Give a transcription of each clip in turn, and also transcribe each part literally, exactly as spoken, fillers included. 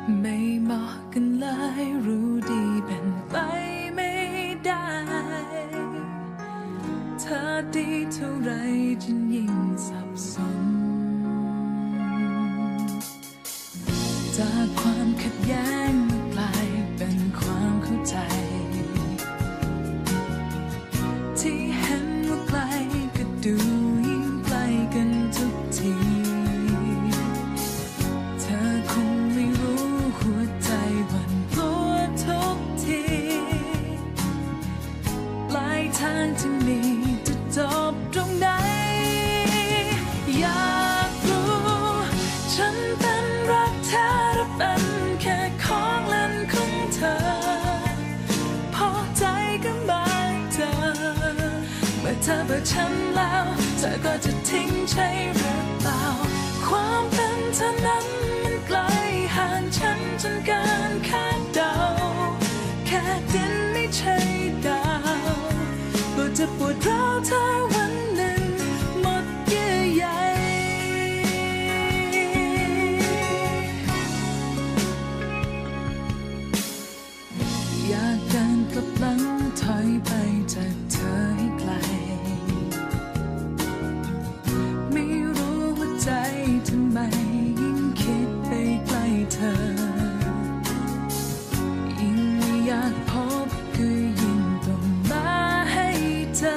ไม่เหมาะกันเลยรู้ดีเป็นไปไม่ได้เธอดีเท่าไรฉันยิ่งสับสนจากความขัดแย้งกลายเป็นความเข้าใจที่เห็นว่าไกลก็ดูยิ่งใกล้กันทุกทีเธอคงไม่รู้หัวใจหวั่นกลัวทุกทีปลายทางที่มีจะจบตรงไหนอยากรู้ฉันเป็นรักแท้หรือเป็นแค่ของเล่นของเธอพอใจก็มาเจอเมื่อเธอเบื่อฉันแล้วเธอก็จะทิ้งใช่หรือเปล่าความเป็นเธอนั้นมันไกลห่างฉันจนเกินคาดเดาแค่ดินไม่ใช่ดาวก็จะปวดร้าวเธอวันหนึ่งหมดเยื่อใยอยากเดินกลับหลังถอยไปจากเธอให้ไกลไม่รู้ว่าใจทำไมยิ่งคิดไปใกล้เธอยิ่งไม่อยากพบคือยิ่งต้องมาให้เจอ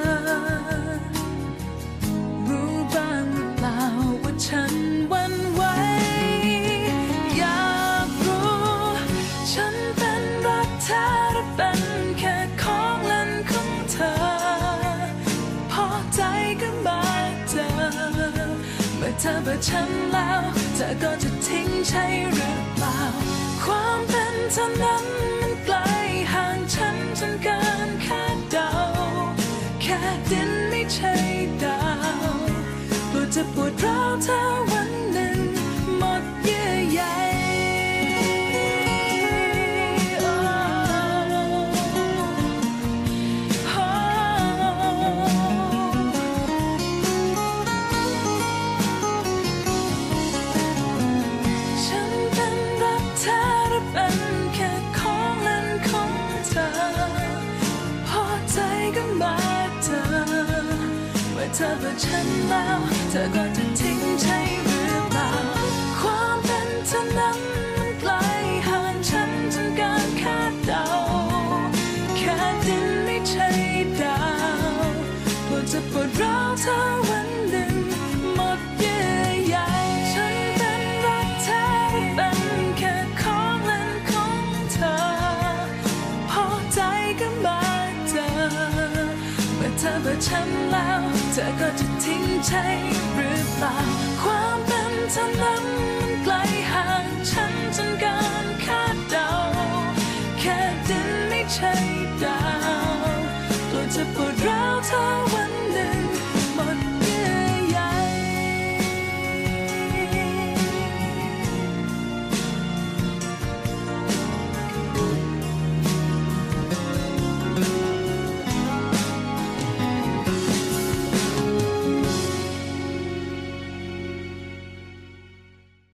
รู้บ้างหรือเปล่าว่าฉันหวั่นไหวอยากรู้ฉันเป็นรักแท้หรือเป็นแค่ของเล่นของเธอพอใจก็มาเจอเมื่อเธอเบื่อฉันแล้วเธอก็จะทิ้งใช่หรือเปล่าความเป็นเธอนั้นมันไกลห่างฉันจนเกินคาดเดาแค่ดินไม่ใช่ดาวกลัวจะปวดร้าวเธอวันหนึ่งหมดเยื่อใยเธอเบื่อฉันแล้วเธอก็จะทิ้งใช่หรือเปล่าความเป็นเธอนั้นมันไกลห่างฉันจนเกินคาดเดาแค่ดินไม่ใช่ดาวกลัวจะปวดร้าวเธอวันหนึ่งหมดเยื่อใยฉันเป็นรักแท้เป็นแค่ของเล่นของเธอพอใจก็มาเจอเมื่อเธอเบื่อฉันแล้วเธอก็จะทิ้งใช่หรือเปล่าความเป็นเธอนั้นมันไกลห่าง